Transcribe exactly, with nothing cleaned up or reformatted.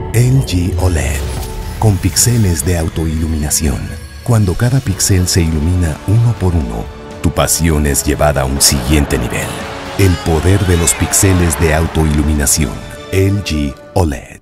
L G O L E D, con píxeles de autoiluminación. Cuando cada píxel se ilumina uno por uno, tu pasión es llevada a un siguiente nivel. El poder de los píxeles de autoiluminación. L G O L E D.